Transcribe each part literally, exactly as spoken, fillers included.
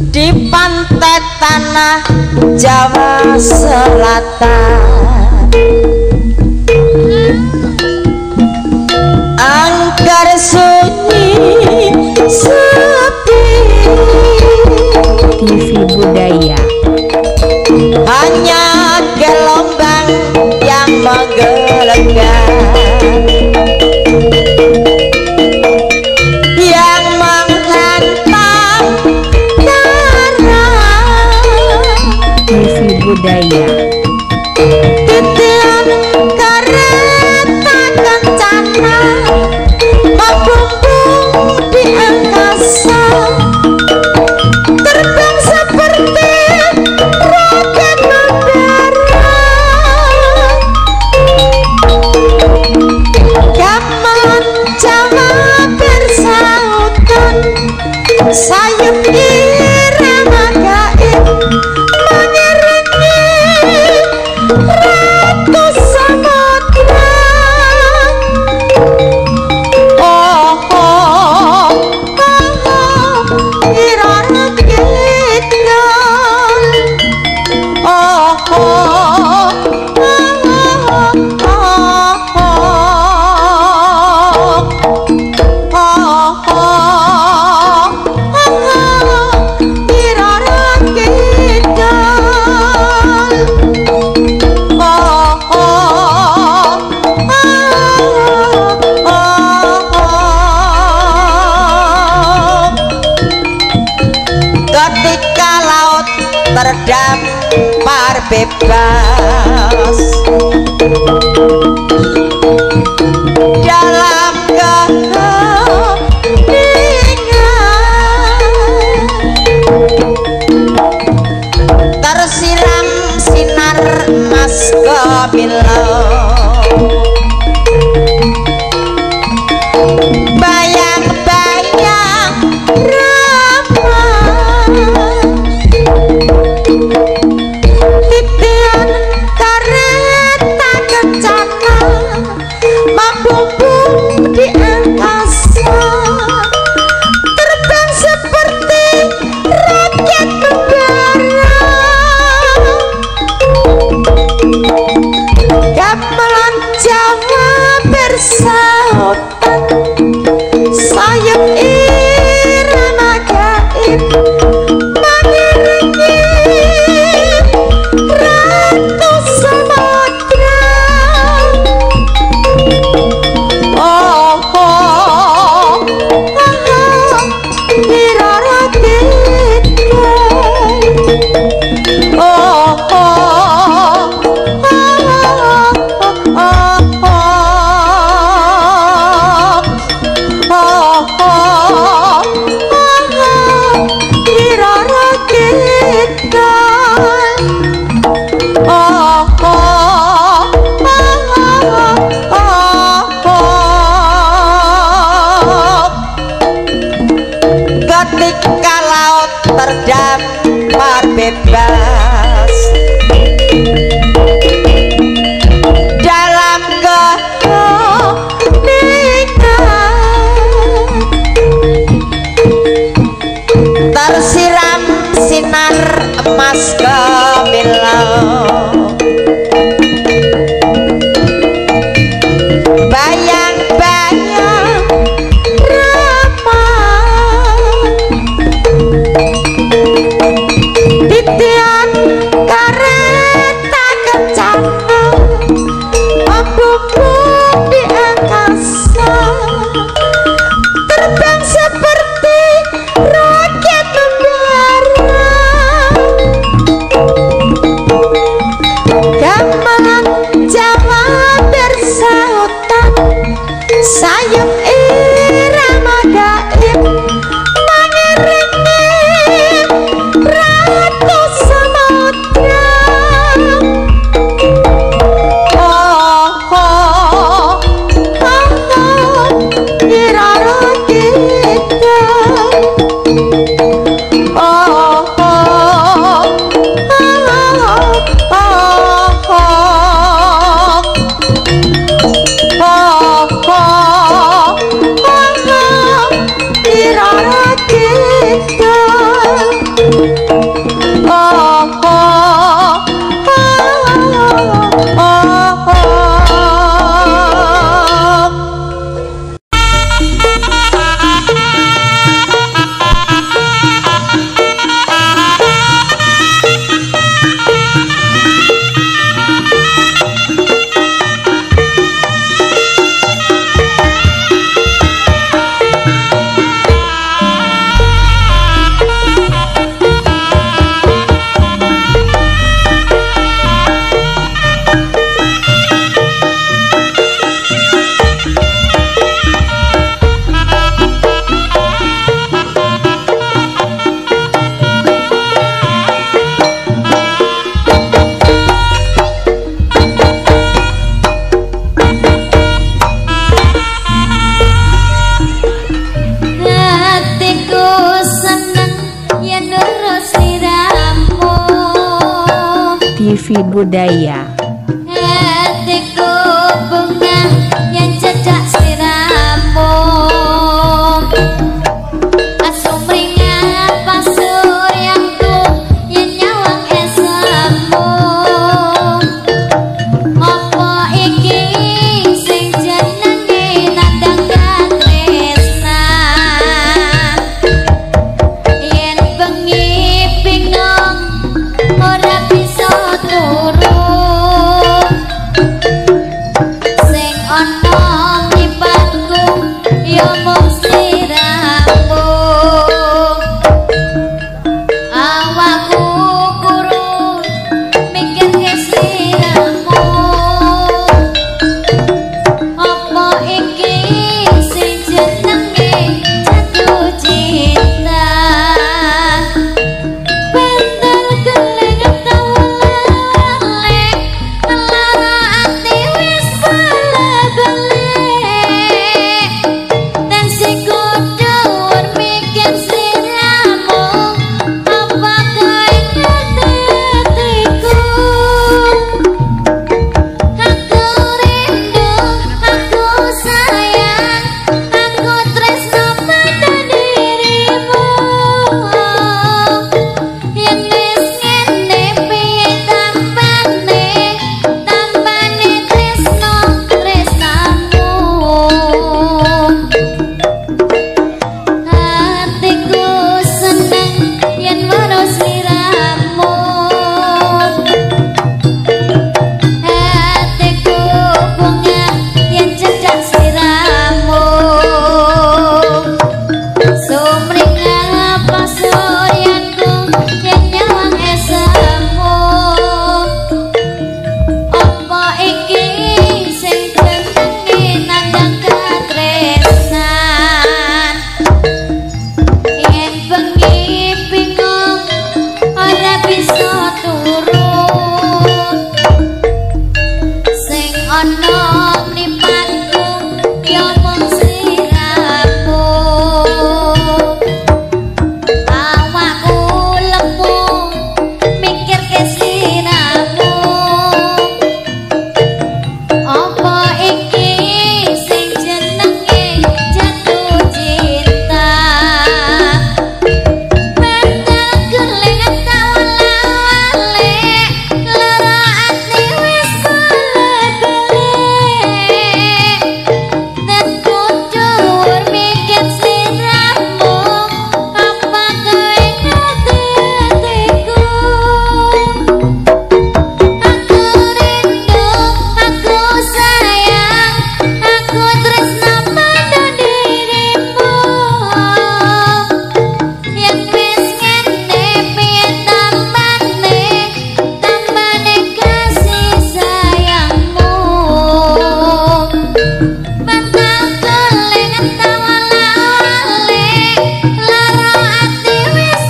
di pantai tanah Jawa Selatan. Angker sunyi sepi, T V Budaya. hanya gelombang yang menggelegar, yang menghantam darah. T V Budaya. Titian kereta kencana membumbung di angkasa, terbang seperti roket udara. Gamelan Jawa bersautan, sayup irama gaib mengiringi ratu samudra. Oh, oh, oh, oh, irama kita. Oh, oh, oh, oh, oh, oh, oh, irama kita. Ketika laut terdampar bebas dalam keheningan, tersiram sinar emas gemilang, bayang-bayang titian kereta kencana membumbung di angkasa, terbang seperti roket udara. Gamelan Jawa bersautan, sayup irama gaib mengiringi ratu samudra. Oh, oh, oh, oh, irara kita. Oh, oh, oh, oh, oh, oh, oh, irara kita. Oh, oh, oh, ketika laut terdampar bebas dalam keheningan, tersiram sinar emas gemilang, bayang-bayang ramai titian T V Budaya. Hatiku bunga yang cedak siramu, asumringan pasuryanku yang nyawang esamu. Apa iki sing jenenge nandang katresna, yen bengi bingung ora bisa turu, sing ana ngipatku ya mung sliramu. Awakku kurung mikir ke sliramu, apa iki sing jenenge jatuh cinta. Bentar geleng tawale, lara ati wis balik, dan si kudur mikir sliramu, apa kowe ngerti hatiku. Aku rindu, aku sayang, aku tresno pada dirimu. Yen wis ngene piye tambane, tambane tresno tresnamu. Hatiku seneng yen weruh sliramu, hatiku bunga yen cedak sliramu. Sumringah pasuryanku yen nyawang esamu. Apa iki sing jenenge nandang katresnan, yen bengi bingung ora bisa turu, sing ana mripatku ya mung sliramu. Awakku lemu mikir ke sliramu, apa iki sing jenenge jatuh cinta. Bentar geleng tawale, lara ati wis balik, dan kudur mikir sliramu, apa kowe ngerti hatiku. Aku rindu, aku sayang, aku tresno pada dirimu. Yen wis ngene piye tambane, tambane kasih sayangmu. Bentar geleng tawale, lara ati wis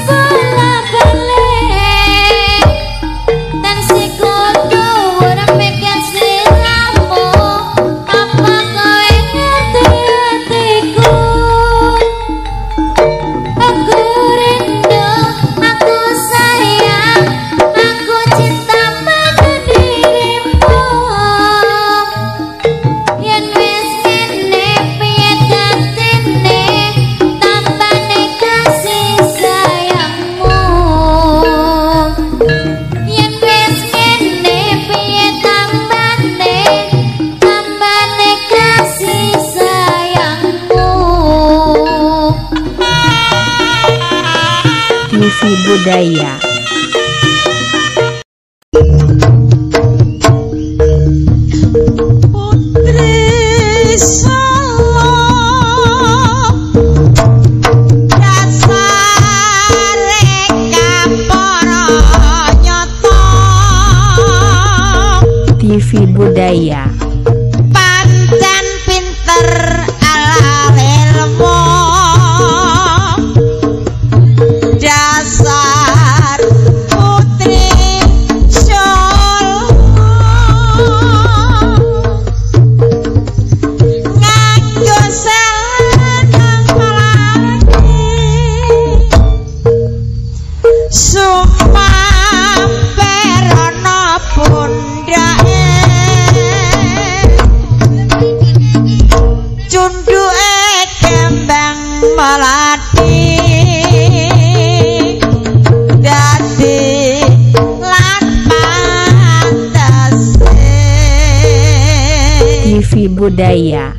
bola-balik, dan si kudur mikir sliramu, apa kowe ngerti hatiku. Aku rindu, aku sayang, aku cinta pada dirimu. Yen wis ngene piye gantine, tambane kasih sayangmu. Yen wis ngene piye tambane, tambane kasih sayangmu. T V Budaya. Putri Solo dasare kapara nyata, T V Budaya. pancen pinter ala ilmu, dasar putri Solo nganggo selendang pelangi, sumamper ana T V Budaya.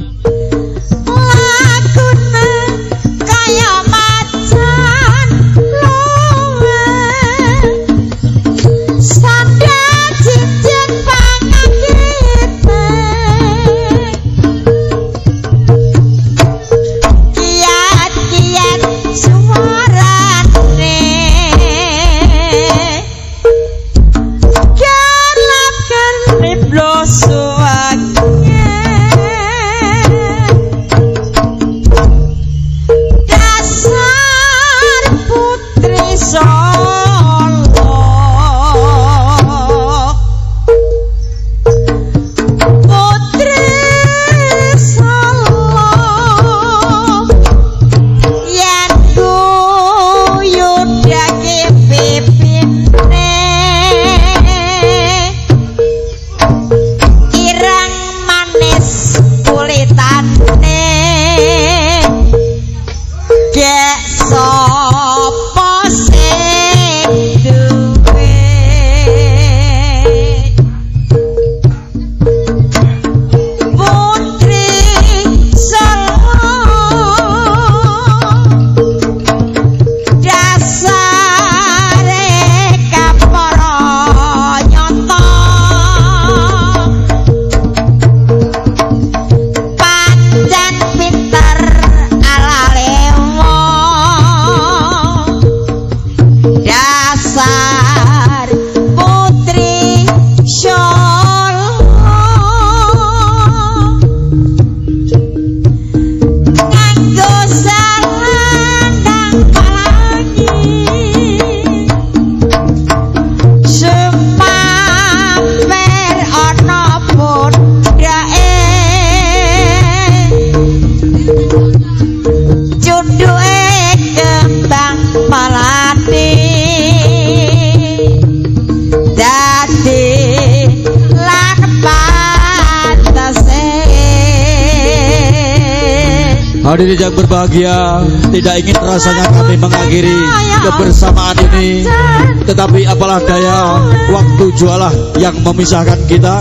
Hadirin yang berbahagia, tidak ingin rasanya kami mengakhiri kebersamaan ini, tetapi apalah daya, waktu jualah yang memisahkan kita.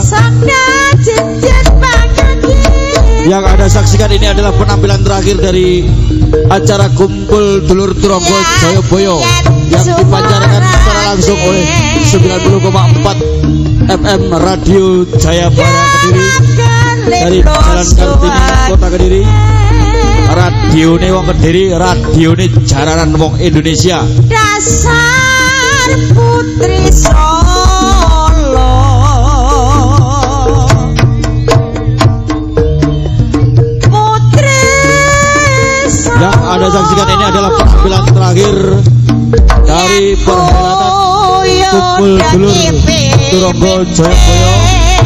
Yang Anda saksikan ini adalah penampilan terakhir dari acara Kumpul Dulur Tronggo Jayabaya yang dipancarkan secara langsung oleh sembilan puluh koma empat F M Radio Jayabaya Kediri dari Jalan Kartini, Kota Kediri. Radio ne wong Kediri, radio ne jaranan wong Indonesia. Dasar putri Solo, putri Solo. Yang Anda saksikan ini adalah penampilan terakhir dari perhelatan Kumpul Dulur Tronggo Jayabaya.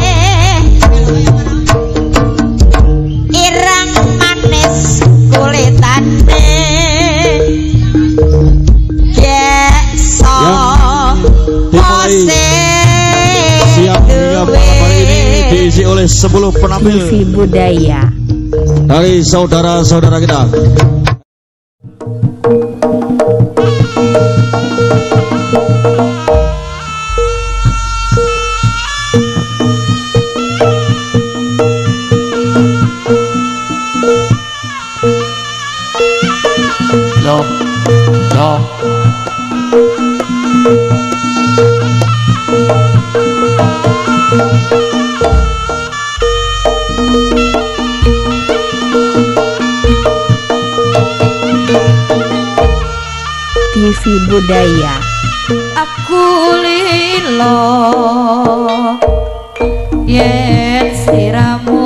Siang hingga malam hari ini diisi oleh sepuluh penampil T V Budaya dari saudara-saudara kita. Loh, loh. T V Budaya. Aku lilo yen siramu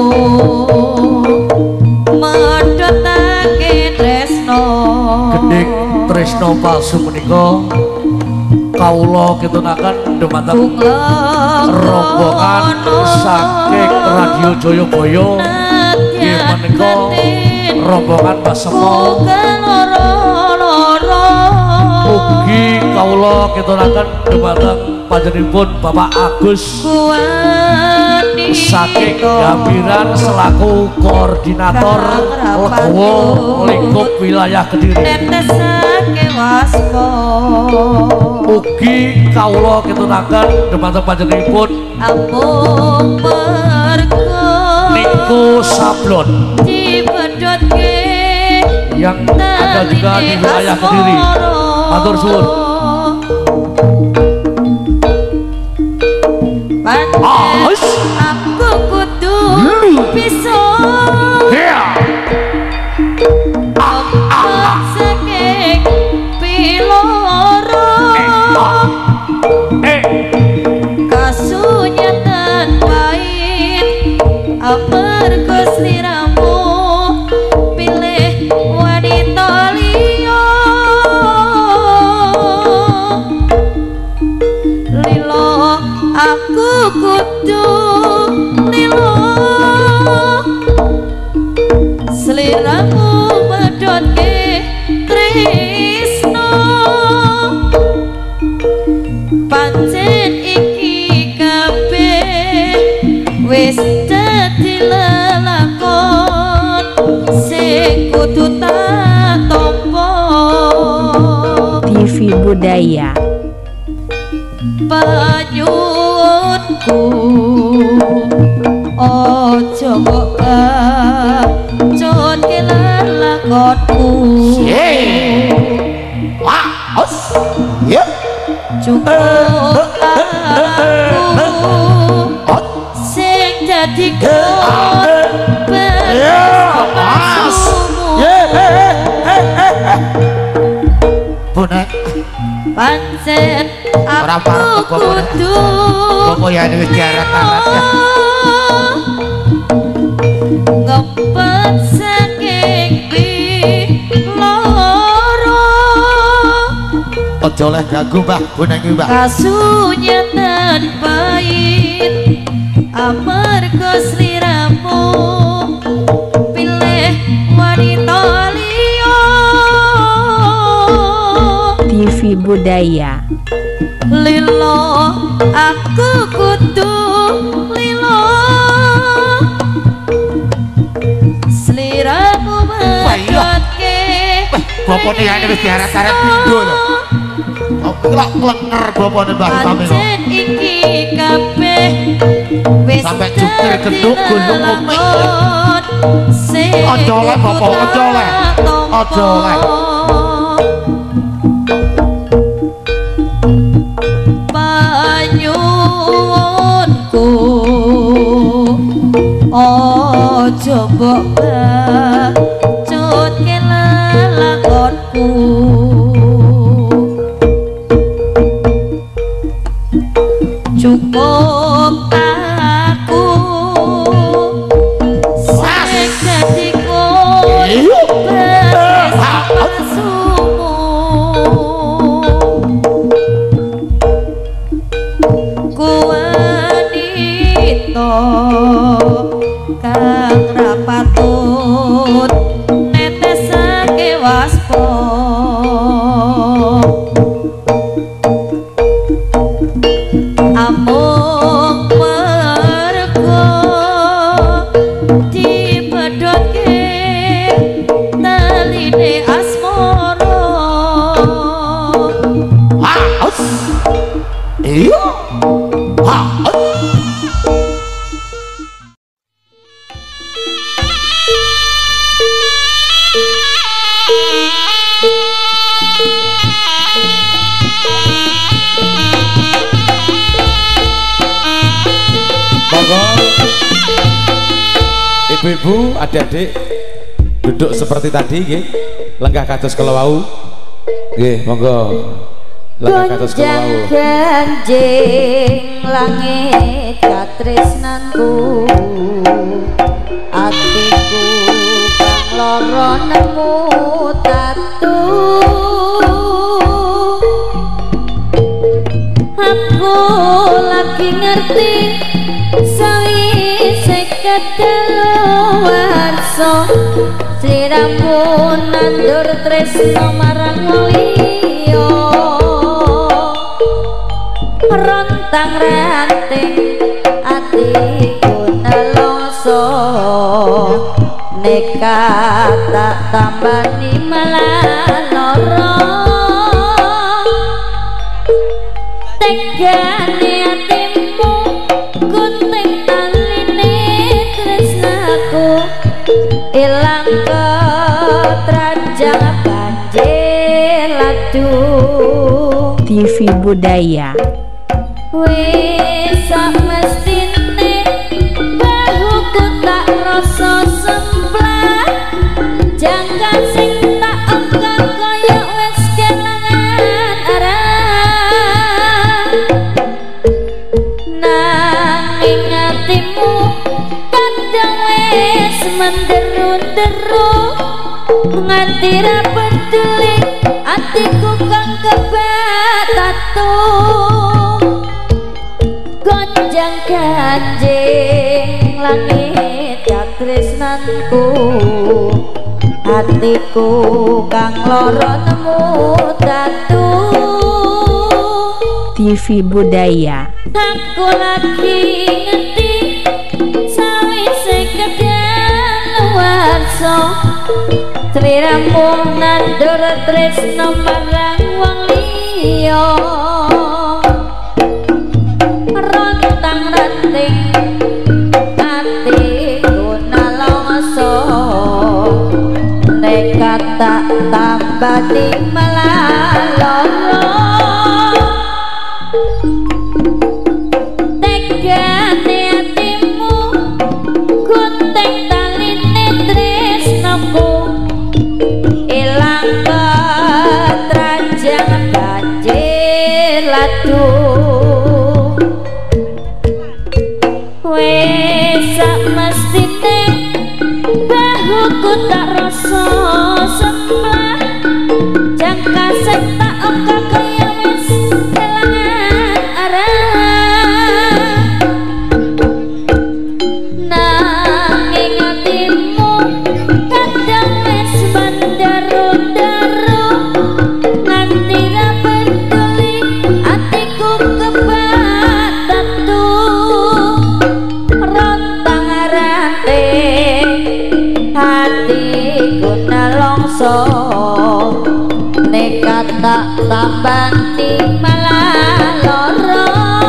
medhotake tresno Gending tresno palsu menika kawula ketunaken dumateng rombongan saking Radio Jayabaya nggih menika rombongan Mas Semo ugi kawula keturaken dumateng panjenenganipun Bapak Agus saking Gambiran selaku koordinator Legowo lingkup wilayah Kediri. Ugi kawula keturaken dumateng panjenenganipun Ampun mergo Niku Sablon dibedhotke yang ada juga di wilayah Kediri. Matur suwun. Pantes aku kudu bisa Ampak saking piloro Kasunyatan pahit amarga sliramu pilih wanita liya lilo aku kudu lilo sliramu medhotke tresno pancen iki kabeh wis dadi lelakon sing kudu tak tampa. T V Budaya. Panyuwunku aja mbok kacutke lelakonku cukup aku sing dadi korban Bonek pancen aku kudu Kok ya wis diarat-arat ya. ngempet saking piloro Aja oleh ganggu Mbah, bonek iki Mbah. kasunyatan pahit amarga sliramu pilih wanita liya T V Budaya. lilo aku kudu lilo sliramu medhotke Bapane ya wis diarat-arat pindho lho. Kok lak klenger bapane Mbah Sami kok. pancen iki kabeh wis Sampai cukir genduk gulung umik. sing Aja oleh, Bapak, aja oleh. Aja oleh. Panyuwunku aja mbok bacutke lelakonku cukup aku sing dadi korban palsumu ku wanita kang ra patut netesake waspa amung mergo dibedhotke taline asmara Iya. Ha. Monggo ibu-ibu, adik-adik duduk seperti tadi nggih. Lenggah kados kala wau. Nggih, monggo. Lenggah kados kala wau. Ganjing langit katresnanku atiku kang lara nemu tatu aku lagi ngerti sawise kadaluwarsa sliramu nandur tresno marang liya rontang ranting atiku nelongso nekat tak tambani malah loro tegane atimu gunting taline tresnaku ilang ketrajang banjir ladu T V Budaya. wis mestine bahuku tak rasa semplah jangka sing tak engga kaya wis kelangan arah nanging atimu kadang wis menderu-deru nganti ra peduli atiku kang kebat tatu gonjang kanjeng langit ya tresnanku atiku kang loro nemu tatu T V Budaya. aku lagi ngerti sawise kedang warso triramu nandur tresno marang wong liya rontang ranting atiku nalongso nekat tak tambani malah loro tegane atimu gunting taline tresnoku ilang ketrajang banjir ladu wis mestine bahuku tak rasa semplah jangka sing tak oka kaya wis kelangan arah nanging atimu kadang wis menderu-deru nganti ra peduli atiku kebat tatu rontang ranting hatiku nalongso nekat tak tambani malah loro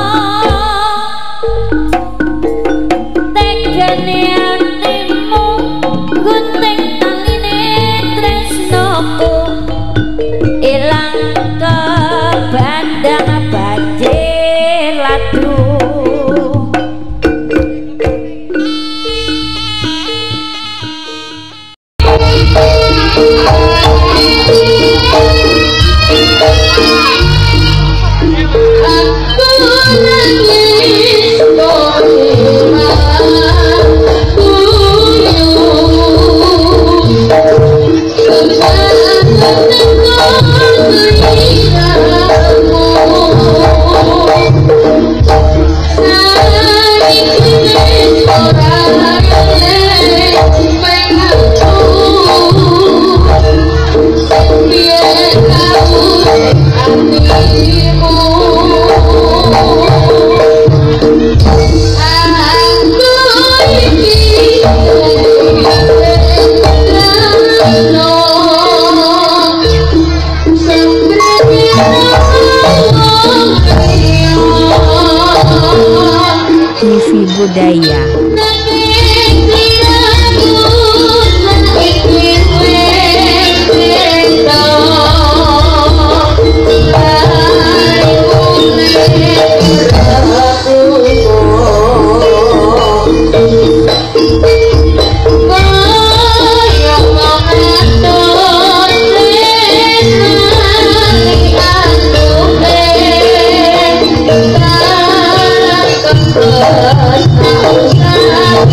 tegane atimu gunting taline tresnoku ilang kebandang banjir ladu T V Budaya. Terus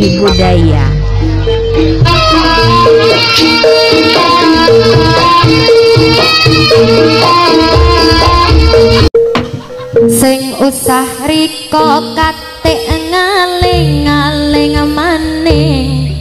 T V Budaya. Sing usah riko katik ngaling-ngaling maning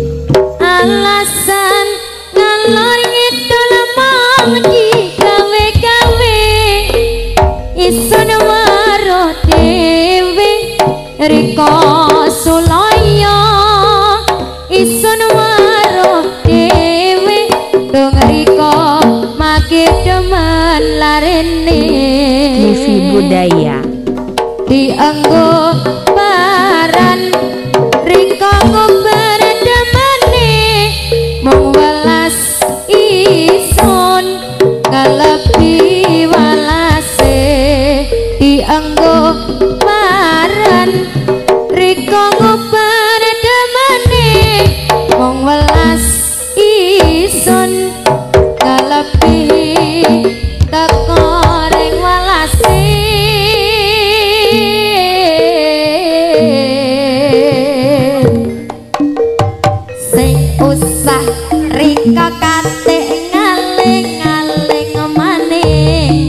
alasan ngalor ngidul mong digawe-gawe isun waro dewe riko sulaya isun waro dewe dong riko make demen larene T V Budaya. dianggo paran riko ngobar demane mong welas ison kalebi walase dianggo paran riko ngobar demane mong welas ison kalebi teko ring walase sing usah rika katik ngaling-ngaling maning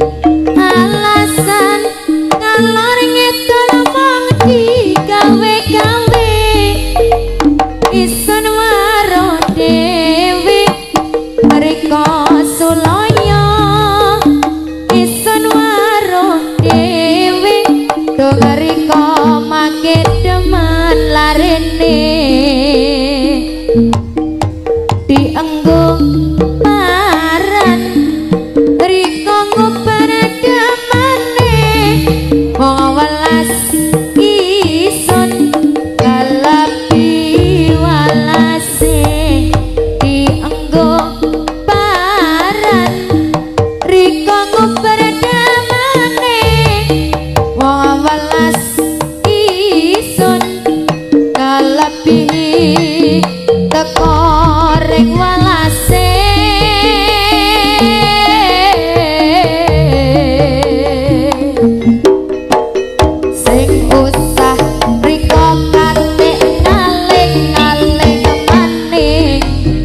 alasan ngalor ngidul mong digawe-gawe isun waro dewe rika sulaya isun waro dewe dong rika make demen larene dienggo paran riko ngobar demane wong welas isun kalebi walase dienggo paran riko ngobar demane wong welas isun kalebi teko ring walase sing usah riko katik ngaling-ngaling maning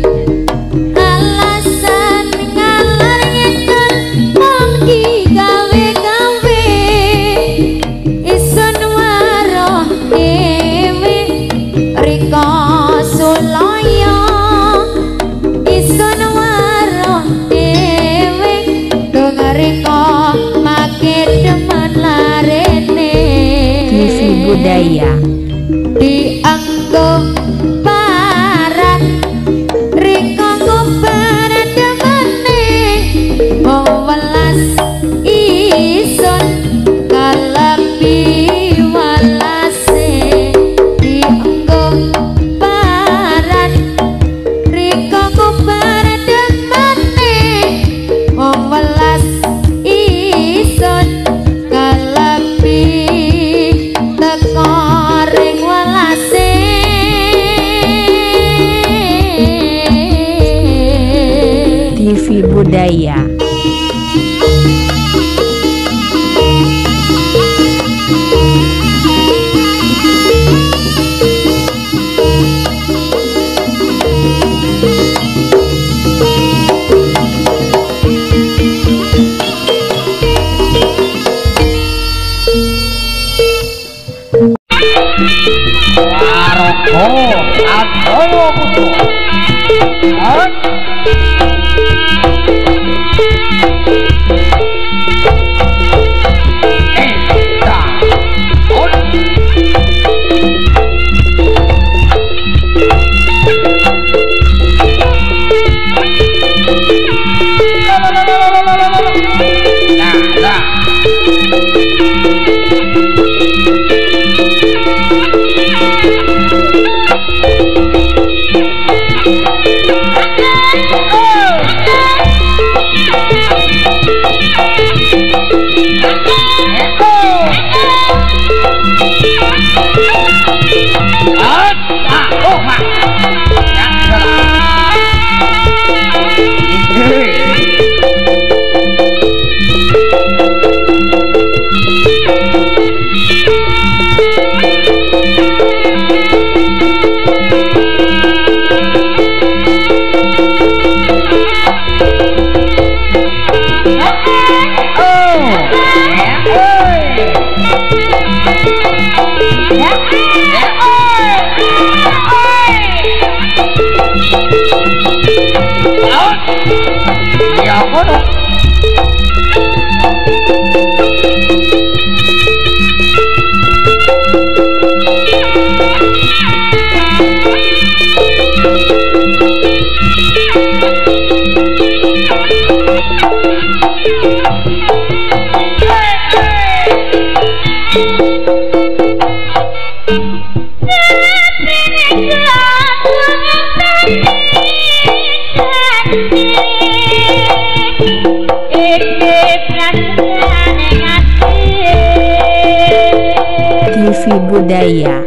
alasan ngalor ngidul mong digawe-gawe isun waro dewe riko sulaya isun waro dewe dong riko make demen larene T V Budaya. dianggo paran riko ngobar demane wong welas isun kalebi walase dianggo paran riko ngobar demane wong welas isun kalebi teko ring walase T V Budaya. T V Budaya.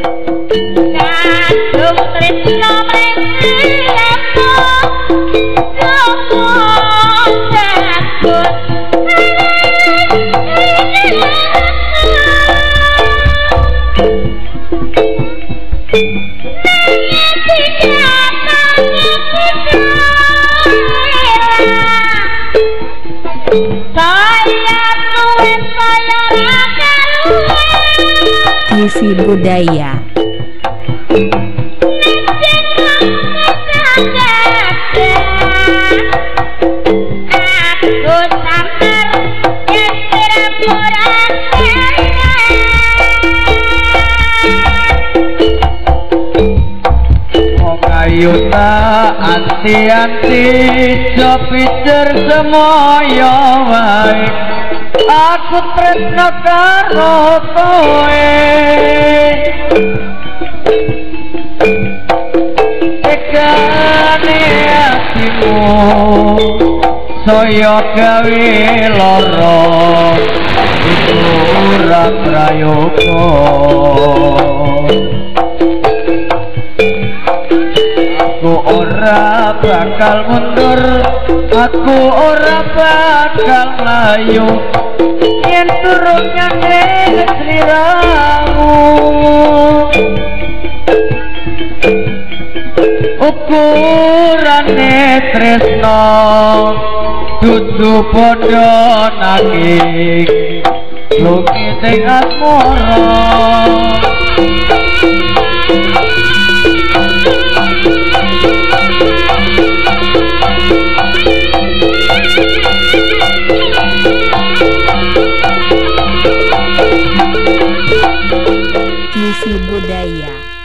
T V Budaya. Ayuna anti-anti jopicer semoyo wae aku tresno karo kowe tekane atimu saya gawe lara iku ora prayoga aku ora bakal mundur aku ora bakal layu yen turun nyandeng sliramu ukurane tresno dudu padha nanging lungi sing asmara T V Budaya.